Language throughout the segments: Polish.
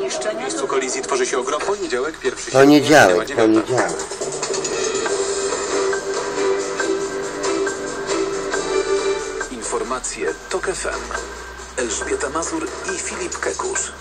zniszczenia... W miejscu kolizji tworzy się ogrom. Poniedziałek, 1 sierpnia. Poniedziałek. Informacje TOK FM. Elżbieta Mazur i Filip Kekusz.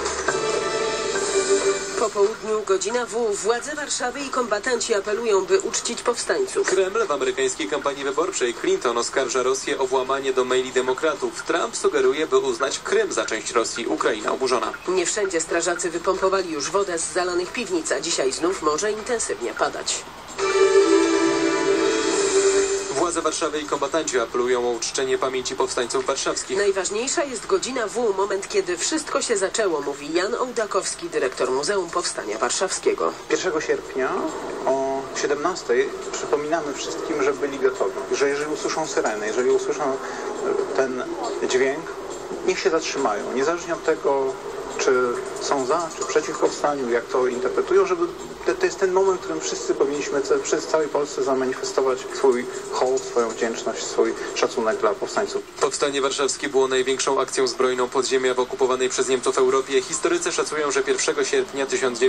Po południu godzina W. Władze Warszawy i kombatanci apelują, by uczcić powstańców. Kreml w amerykańskiej kampanii wyborczej. Clinton oskarża Rosję o włamanie do maili demokratów. Trump sugeruje, by uznać Krym za część Rosji. Ukraina oburzona. Nie wszędzie strażacy wypompowali już wodę z zalanych piwnic, a dzisiaj znów może intensywnie padać. Władze Warszawy i kombatanci apelują o uczczenie pamięci powstańców warszawskich. Najważniejsza jest godzina W, moment kiedy wszystko się zaczęło, mówi Jan Ołdakowski, dyrektor Muzeum Powstania Warszawskiego. 1 sierpnia o 17:00 przypominamy wszystkim, że byli gotowi, że jeżeli usłyszą syrenę, jeżeli usłyszą ten dźwięk, niech się zatrzymają, niezależnie od tego, czy są za, czy przeciw powstaniu, jak to interpretują, żeby to jest ten moment, w którym wszyscy powinniśmy przez całej Polsce zamanifestować swój hołd, swoją wdzięczność, swój szacunek dla powstańców. Powstanie warszawskie było największą akcją zbrojną podziemia w okupowanej przez Niemców Europie. Historycy szacują, że 1 sierpnia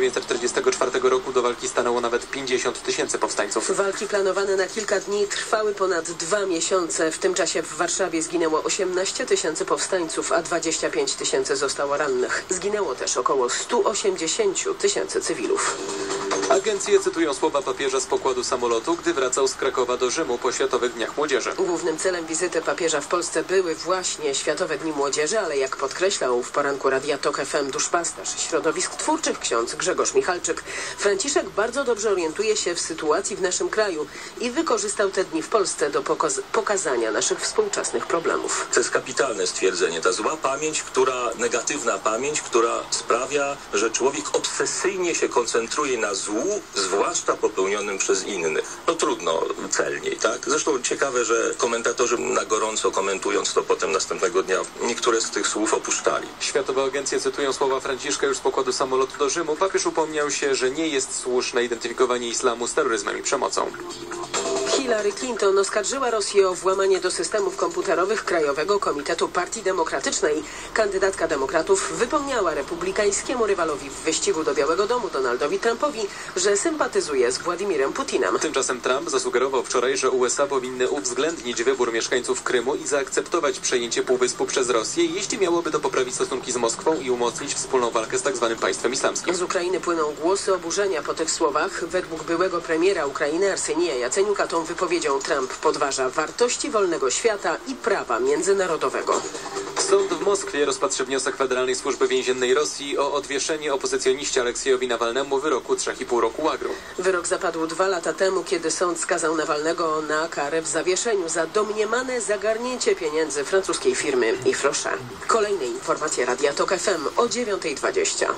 1944 roku do walki stanęło nawet 50 000 powstańców. Walki planowane na kilka dni trwały ponad 2 miesiące. W tym czasie w Warszawie zginęło 18 000 powstańców, a 25 000 zostało rannych. Zginęło też około 180 000 cywilów. Agencje cytują słowa papieża z pokładu samolotu, gdy wracał z Krakowa do Rzymu po Światowych Dniach Młodzieży. Głównym celem wizyty papieża w Polsce były właśnie Światowe Dni Młodzieży, ale jak podkreślał w poranku Radia TOK FM duszpasterz środowisk twórczych ksiądz Grzegorz Michalczyk, Franciszek bardzo dobrze orientuje się w sytuacji w naszym kraju i wykorzystał te dni w Polsce do pokazania naszych współczesnych problemów. To jest kapitalne stwierdzenie. Ta zła pamięć, negatywna pamięć, która sprawia, że człowiek obsesyjnie się koncentruje na złu, zwłaszcza popełnionym przez innych. No trudno celniej, tak? Zresztą ciekawe, że komentatorzy na gorąco komentując to potem następnego dnia niektóre z tych słów opuszczali. Światowe agencje cytują słowa Franciszka już z pokładu samolotu do Rzymu. Papież upomniał się, że nie jest słuszne identyfikowanie islamu z terroryzmem i przemocą. Hillary Clinton oskarżyła Rosję o włamanie do systemów komputerowych Krajowego Komitetu Partii Demokratycznej. Kandydatka demokratów wypomniała republikańskiemu rywalowi w wyścigu do Białego Domu Donaldowi Trumpowi, że sympatyzuje z Władimirem Putinem. Tymczasem Trump zasugerował wczoraj, że USA powinny uwzględnić wybór mieszkańców Krymu i zaakceptować przejęcie półwyspu przez Rosję, jeśli miałoby to poprawić stosunki z Moskwą i umocnić wspólną walkę z tzw. państwem islamskim. Z Ukrainy płyną głosy oburzenia po tych słowach. Według byłego premiera Ukrainy Arsenija Jaceniuka tą wypowiedzią Trump podważa wartości wolnego świata i prawa międzynarodowego. Sąd w Moskwie rozpatrzy wniosek Federalnej Służby Więziennej Rosji o odwieszenie opozycjoniście Aleksiejowi Nawalnemu wyroku 3,5 roku łagru. Wyrok zapadł 2 lata temu, kiedy sąd skazał Nawalnego na karę w zawieszeniu za domniemane zagarnięcie pieniędzy francuskiej firmy Ifroche. Kolejne informacje Radia TOK FM o 9:20.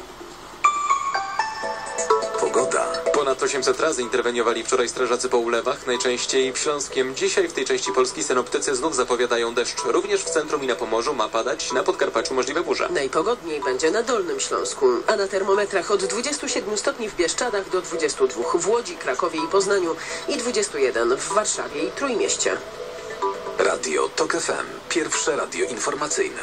Pogoda. Ponad 800 razy interweniowali wczoraj strażacy po ulewach, najczęściej w Śląskiem. Dzisiaj w tej części Polski synoptycy znów zapowiadają deszcz. Również w centrum i na Pomorzu ma padać, na Podkarpaciu możliwe burze. Najpogodniej będzie na Dolnym Śląsku, a na termometrach od 27 stopni w Bieszczadach do 22 w Łodzi, Krakowie i Poznaniu i 21 w Warszawie i Trójmieście. Radio TOK FM. Pierwsze radio informacyjne.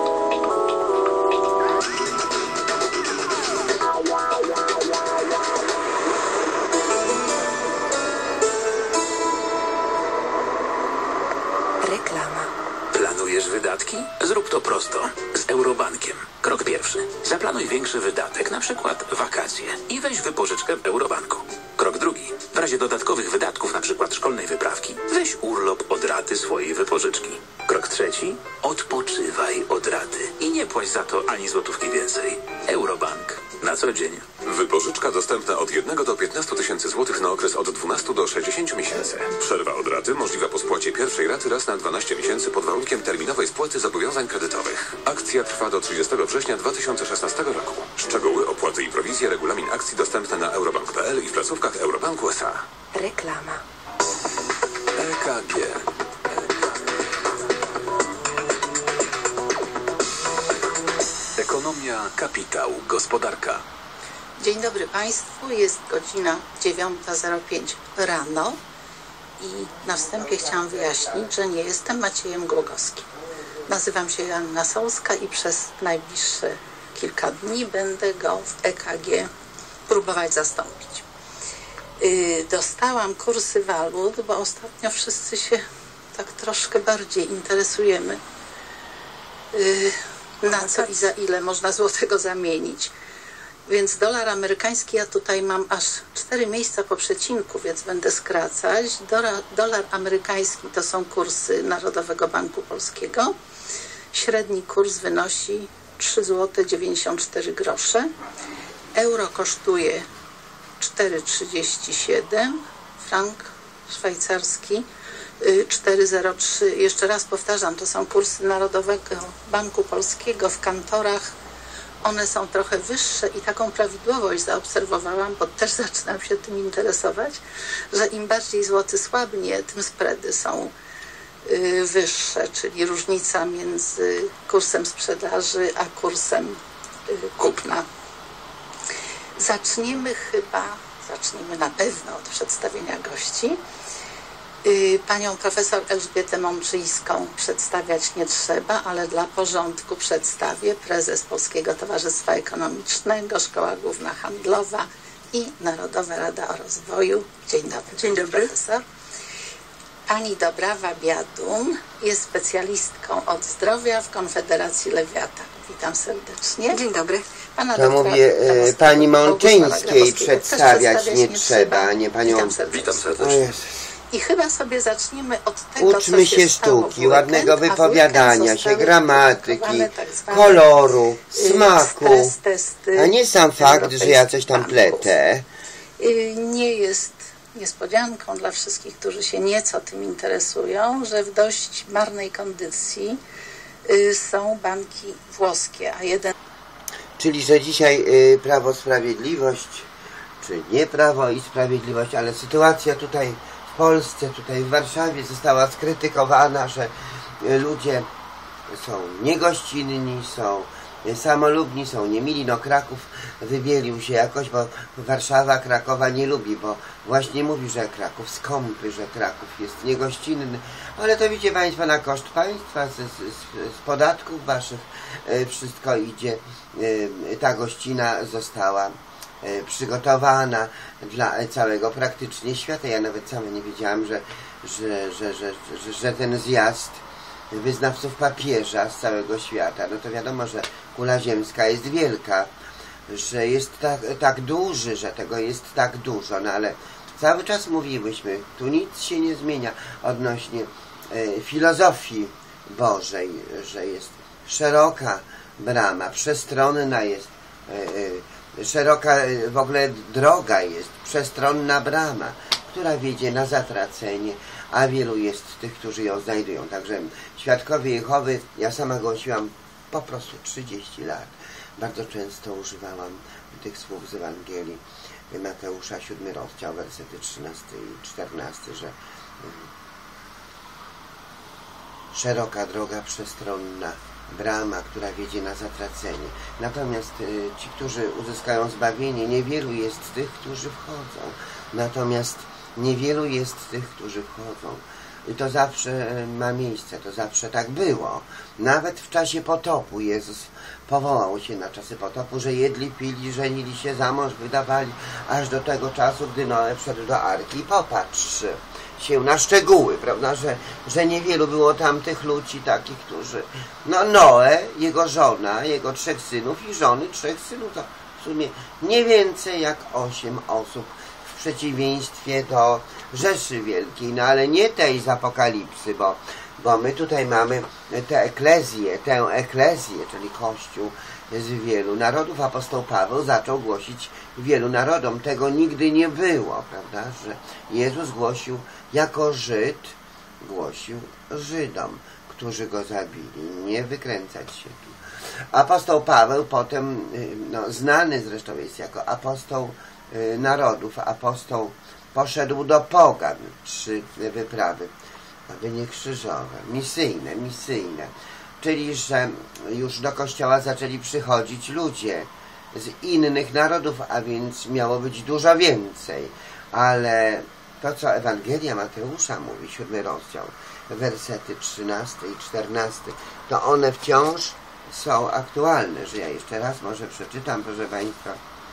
Reklama. Planujesz wydatki? Zrób to prosto. Z Eurobankiem. Krok pierwszy. Zaplanuj większy wydatek, na przykład wakacje i weź wypożyczkę w Eurobanku. Krok drugi. W razie dodatkowych wydatków, na przykład szkolnej wyprawki, weź urlop od raty swojej wypożyczki. Krok trzeci. Odpoczywaj od raty i nie płać za to ani złotówki więcej. Eurobank. Na co dzień. Wypożyczka dostępna od 1 do 15 tysięcy złotych na okres od 12 do 60 miesięcy. Przerwa od raty możliwa po spłacie pierwszej raty raz na 12 miesięcy pod warunkiem terminowej spłaty zobowiązań kredytowych. Akcja trwa do 30 września 2016 roku. Szczegóły, opłaty i prowizje, regulamin akcji dostępny na eurobank.pl i w placówkach Eurobanku S.A. Reklama. EKG. Ekonomia, kapitał, gospodarka. Dzień dobry Państwu, jest godzina 9:05 rano i na wstępie chciałam wyjaśnić, że nie jestem Maciejem Głogowskim. Nazywam się Joanna Solska i przez najbliższe kilka dni będę go w EKG próbować zastąpić. Dostałam kursy walut, bo ostatnio wszyscy się tak troszkę bardziej interesujemy, na co i za ile można złotego zamienić. Więc dolar amerykański, ja tutaj mam aż 4 miejsca po przecinku, więc będę skracać. Dolar amerykański to są kursy Narodowego Banku Polskiego. Średni kurs wynosi 3,94 zł. Euro kosztuje 4,37. Frank szwajcarski 4,03. Jeszcze raz powtarzam, to są kursy Narodowego Banku Polskiego w kantorach. One są trochę wyższe i taką prawidłowość zaobserwowałam, bo też zaczynam się tym interesować, że im bardziej złoty słabnie, tym spready są wyższe, czyli różnica między kursem sprzedaży a kursem kupna. Zaczniemy na pewno od przedstawienia gości. Panią profesor Elżbietę Mączyńską przedstawiać nie trzeba, ale dla porządku przedstawię. Prezes Polskiego Towarzystwa Ekonomicznego, Szkoła Główna Handlowa i Narodowa Rada o Rozwoju. Dzień dobry. Dzień dobry. Profesor. Pani Dobrawa Biadun jest specjalistką od zdrowia w Konfederacji Lewiatan. Witam serdecznie. Dzień dobry. Pana to mówię pani Mączyńskiej przedstawiać nie trzeba, a nie panią... Witam serdecznie. I chyba sobie zaczniemy od tego, Uczmy co się sztuki, ładnego wypowiadania się, gramatyki, koloru, smaku, a nie sam fakt, że ja coś tam pletę. Nie jest niespodzianką dla wszystkich, którzy się nieco tym interesują, że w dość marnej kondycji są banki włoskie, a jeden... Czyli, że dzisiaj Prawo Sprawiedliwość, czy nie Prawo i Sprawiedliwość, ale sytuacja tutaj w Polsce, tutaj w Warszawie została skrytykowana, że ludzie są niegościnni, są samolubni, są niemili. No Kraków wybielił się jakoś, bo Warszawa Krakowa nie lubi, bo właśnie mówi, że Kraków skąpy, że Kraków jest niegościnny. Ale to widzicie Państwo, na koszt państwa, z podatków waszych wszystko idzie. Ta gościna została przygotowana dla całego praktycznie świata. Ja nawet sama nie wiedziałam, że ten zjazd wyznawców papieża z całego świata, no to wiadomo, że kula ziemska jest wielka, że jest tak duży, że tego jest tak dużo, no ale cały czas mówiłyśmy, tu nic się nie zmienia odnośnie filozofii Bożej, że jest szeroka brama, przestronna jest, szeroka w ogóle droga jest, przestronna brama, która wiedzie na zatracenie, a wielu jest tych, którzy ją znajdują. Także Świadkowie Jehowy, ja sama głosiłam po prostu 30 lat. Bardzo często używałam tych słów z Ewangelii Mateusza, 7 rozdział, wersety 13 i 14, że szeroka droga, przestronna brama, która wiedzie na zatracenie. Natomiast ci, którzy uzyskają zbawienie, niewielu jest tych, którzy wchodzą. Natomiast niewielu jest tych, którzy wchodzą. I to zawsze ma miejsce, to zawsze tak było. Nawet w czasie potopu Jezus powołał się na czasy potopu, że jedli, pili, żenili się, za mąż wydawali, aż do tego czasu, gdy Noe wszedł do arki. I popatrz się na szczegóły, prawda, że niewielu było tamtych ludzi takich, którzy... No Noe, jego żona, jego 3 synów i żony 3 synów, to w sumie nie więcej jak 8 osób, w przeciwieństwie do Rzeszy Wielkiej, no ale nie tej z Apokalipsy, bo my tutaj mamy tę eklezję, czyli Kościół z wielu narodów. Apostoł Paweł zaczął głosić wielu narodom. Tego nigdy nie było, prawda, że Jezus głosił jako Żyd, głosił Żydom, którzy go zabili. Nie wykręcać się tu. Apostoł Paweł potem, no, znany zresztą jest jako apostoł narodów, apostoł poszedł do pogan, 3 wyprawy, aby nie krzyżowe, misyjne, czyli że już do kościoła zaczęli przychodzić ludzie z innych narodów, a więc miało być dużo więcej, ale to, co Ewangelia Mateusza mówi, 7 rozdział, wersety 13 i 14, to one wciąż są aktualne, że ja jeszcze raz może przeczytam, proszę Państwa.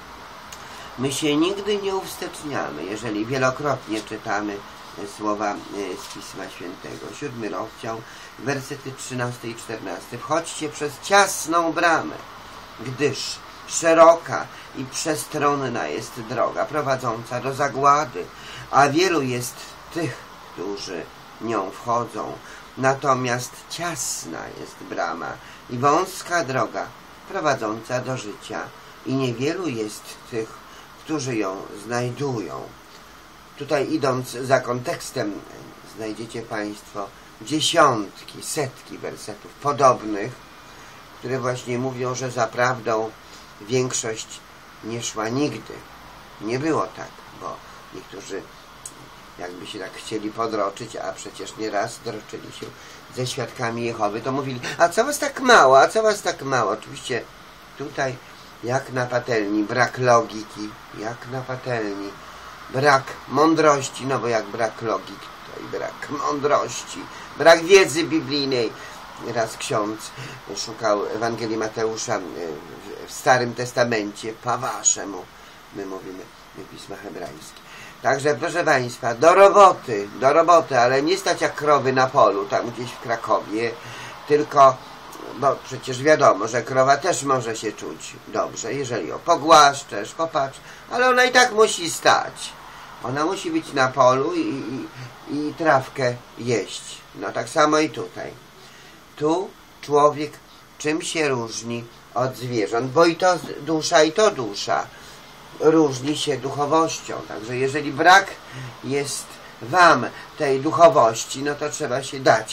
My się nigdy nie uwsteczniamy, jeżeli wielokrotnie czytamy słowa z Pisma Świętego. 7 rozdział, wersety 13 i 14. Wchodźcie przez ciasną bramę, gdyż szeroka i przestronna jest droga prowadząca do zagłady, a wielu jest tych, którzy nią wchodzą. Natomiast ciasna jest brama i wąska droga prowadząca do życia i niewielu jest tych, którzy ją znajdują. Tutaj idąc za kontekstem znajdziecie Państwo dziesiątki, setki wersetów podobnych, które właśnie mówią, że za prawdą większość nie szła nigdy. Nie było tak, bo niektórzy jakby się tak chcieli podroczyć, a przecież nieraz droczyli się ze świadkami Jehowy, to mówili, a co was tak mało, a co was tak mało? Oczywiście tutaj jak na patelni, brak logiki, jak na patelni, brak mądrości, no bo jak brak logiki, to i brak mądrości, brak wiedzy biblijnej. Raz ksiądz szukał Ewangelii Mateusza w Starym Testamencie, pawasze mu, my mówimy pisma hebrajskie. Także proszę Państwa, do roboty, ale nie stać jak krowy na polu, tam gdzieś w Krakowie, tylko, bo przecież wiadomo, że krowa też może się czuć dobrze, jeżeli ją pogłaszczesz, popatrz, ale ona i tak musi stać. Ona musi być na polu i trawkę jeść. No tak samo i tutaj. Tu człowiek czym się różni od zwierząt, bo i to dusza, i to dusza. Różni się duchowością. Także jeżeli brak jest wam tej duchowości, no to trzeba się dać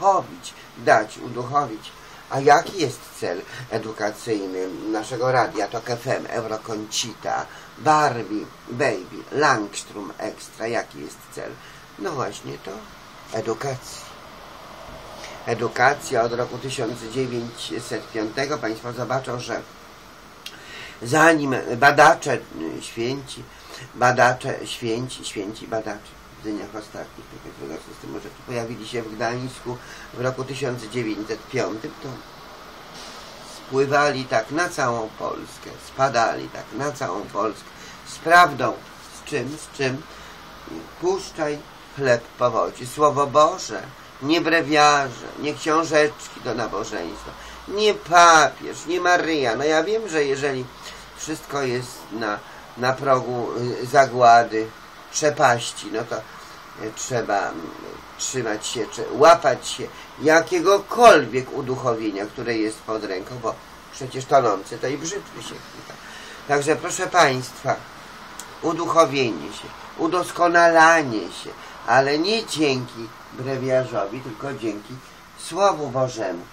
uduchowić. A jaki jest cel edukacyjny naszego radia TOK FM, Euroconscita, Barbie, Baby, Langstrom Extra? Jaki jest cel? No właśnie to edukacja od roku 1905. Państwo zobaczą, że zanim badacze, święci badacze w dniach ostatnich takiego systemu rzeczy pojawili się w Gdańsku w roku 1905, to spływali tak na całą Polskę, spadali tak na całą Polskę z prawdą, z czym puszczaj chleb powodzi. Słowo Boże, nie brewiarze, nie książeczki do nabożeństwa, nie papież, nie Maryja. No ja wiem, że jeżeli wszystko jest na progu zagłady, przepaści, no to trzeba trzymać się, czy łapać się jakiegokolwiek uduchowienia, które jest pod ręką, bo przecież tonący to i brzytwy się chwyta. Także proszę Państwa, uduchowienie się, udoskonalanie się, ale nie dzięki brewiarzowi, tylko dzięki Słowu Bożemu.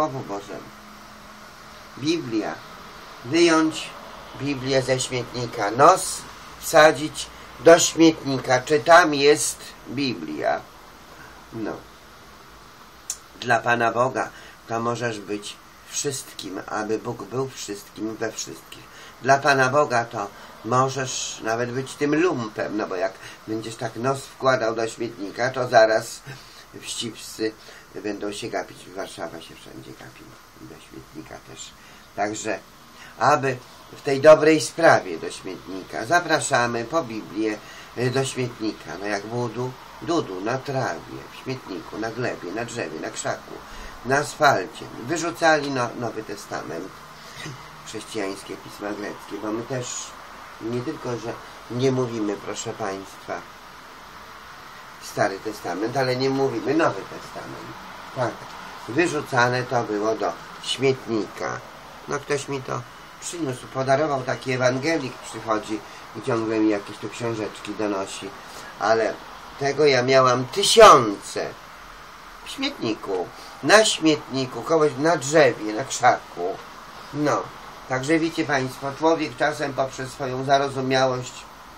Biblia. Wyjąć Biblię ze śmietnika. Nos wsadzić do śmietnika. Czy tam jest Biblia? No. Dla Pana Boga to możesz być wszystkim, aby Bóg był wszystkim we wszystkich. Dla Pana Boga to możesz nawet być tym lumpem, no bo jak będziesz tak nos wkładał do śmietnika, to zaraz wścibscy będą się gapić. Warszawa się wszędzie gapi do śmietnika też. Także, aby w tej dobrej sprawie do śmietnika zapraszamy po Biblię do śmietnika. No jak Dudu, na trawie, w śmietniku, na glebie, na drzewie, na krzaku, na asfalcie. Wyrzucali Nowy Testament, chrześcijańskie pisma greckie, bo my też nie tylko, że nie mówimy, proszę Państwa, Stary Testament, ale nie mówimy Nowy Testament. Tak, wyrzucane to było do śmietnika. No ktoś mi to przyniósł, podarował, taki ewangelik przychodzi i ciągle mi jakieś tu książeczki donosi, ale tego ja miałam tysiące w śmietniku, na śmietniku, kogoś na drzewie, na krzaku. No, także widzicie Państwo, człowiek czasem poprzez swoją zarozumiałość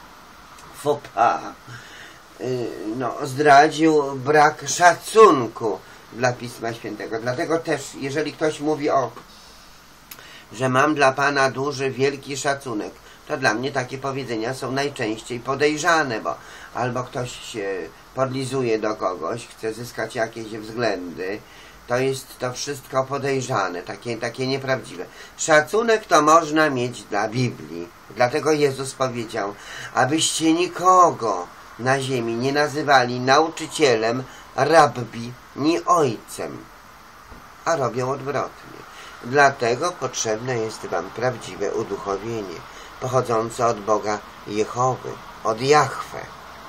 zdradził brak szacunku dla Pisma Świętego. Dlatego też, jeżeli ktoś mówi że mam dla Pana duży, wielki szacunek, to dla mnie takie powiedzenia są najczęściej podejrzane, bo albo ktoś się podlizuje do kogoś, chce zyskać jakieś względy, to jest to wszystko podejrzane, takie nieprawdziwe. Szacunek to można mieć dla Biblii. Dlatego Jezus powiedział, abyście nikogo na ziemi nie nazywali nauczycielem, rabbi, ni ojcem, a robią odwrotnie. Dlatego potrzebne jest wam prawdziwe uduchowienie, pochodzące od Boga Jehowy, od Jahwe.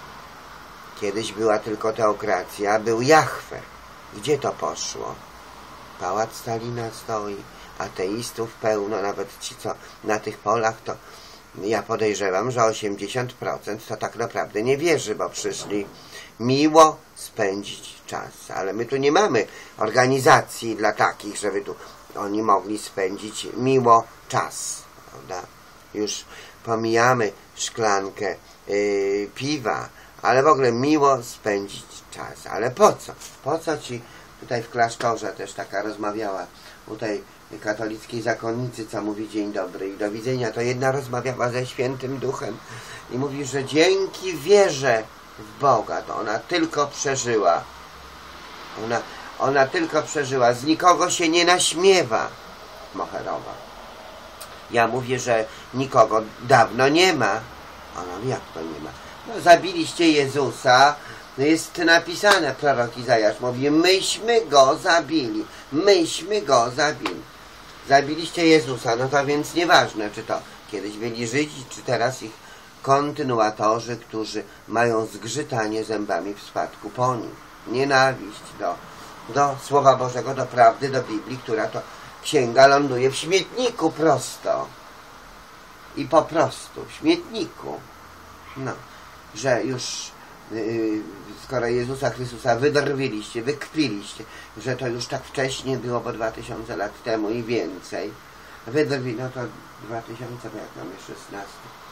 Kiedyś była tylko teokracja, był Jahwe. Gdzie to poszło? Pałac Stalina stoi, ateistów pełno, nawet ci, co na tych polach, to ja podejrzewam, że 80% to tak naprawdę nie wierzy, bo przyszli miło spędzić czas. Ale my tu nie mamy organizacji dla takich, żeby tu oni mogli spędzić miło czas, prawda? Już pomijamy szklankę piwa, ale w ogóle miło spędzić czas. Ale po co? Po co ci tutaj w klasztorze też taka rozmawiała u tej katolickiej zakonnicy, co mówi dzień dobry i do widzenia, to jedna rozmawiała ze Świętym Duchem i mówi, że dzięki wierze w Boga to ona tylko przeżyła. Ona tylko przeżyła, z nikogo się nie naśmiewa. Moherowa. Ja mówię, że nikogo dawno nie ma. Ona mówi, jak to nie ma? No, zabiliście Jezusa, jest napisane, prorok Izajasz mówi, myśmy go zabili. Myśmy go zabili. Zabiliście Jezusa, no to więc nieważne, czy to kiedyś byli Żydzi, czy teraz ich kontynuatorzy, którzy mają zgrzytanie zębami w spadku po nim. Nienawiść do Słowa Bożego, do prawdy, do Biblii, która to księga ląduje w śmietniku prosto. I po prostu w śmietniku. No, że już skoro Jezusa Chrystusa wydrwiliście, wykpiliście, że to już tak wcześnie było, bo 2000 lat temu i więcej. Wydrwili, no to 2000, bo jak mamy 16.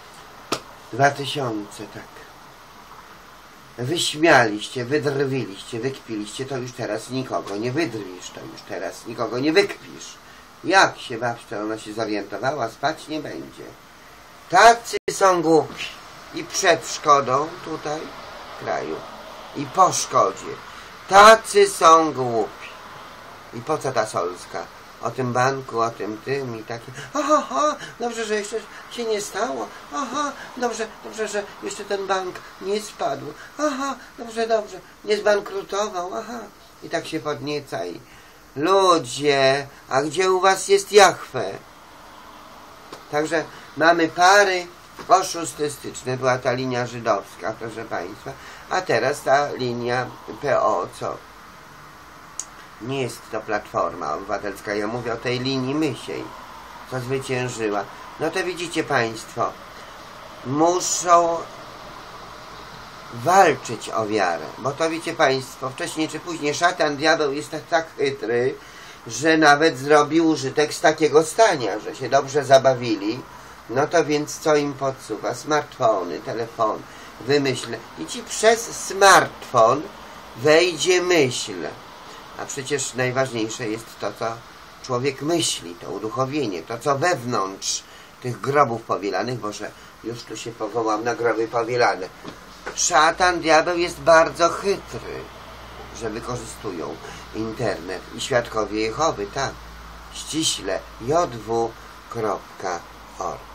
2000, tak. Wyśmialiście, wydrwiliście, wykpiliście, to już teraz nikogo nie wydrwisz, to już teraz nikogo nie wykpisz. Jak się babcia, ona się zorientowała, spać nie będzie. Tacy są głupi. I przed szkodą tutaj w kraju, i po szkodzie. Tacy są głupi. I po co ta Solska? O tym banku, o tym i takim. Aha, dobrze, że jeszcze się nie stało. Aha, dobrze, że jeszcze ten bank nie spadł. Aha, dobrze, nie zbankrutował. Aha. I tak się podnieca i ludzie, a gdzie u was jest Jahwe? Także mamy pary oszustystyczne. Była ta linia żydowska, proszę państwa, a teraz ta linia PO, co nie jest to Platforma Obywatelska, ja mówię o tej linii Mysiej, co zwyciężyła. No to widzicie państwo, muszą walczyć o wiarę, bo to wiecie państwo, wcześniej czy później szatan, diabeł jest tak chytry, że nawet zrobił użytek z takiego stania, że się dobrze zabawili. No to więc co im podsuwa? Smartfony, telefon, wymyślne. I ci przez smartfon wejdzie myśl. A przecież najważniejsze jest to, co człowiek myśli, to uduchowienie, to, co wewnątrz tych grobów powielanych, bo że już tu się powołam na groby powielane. Szatan, diabeł jest bardzo chytry, że wykorzystują internet i świadkowie Jehowy, tak, ściśle, jw.org.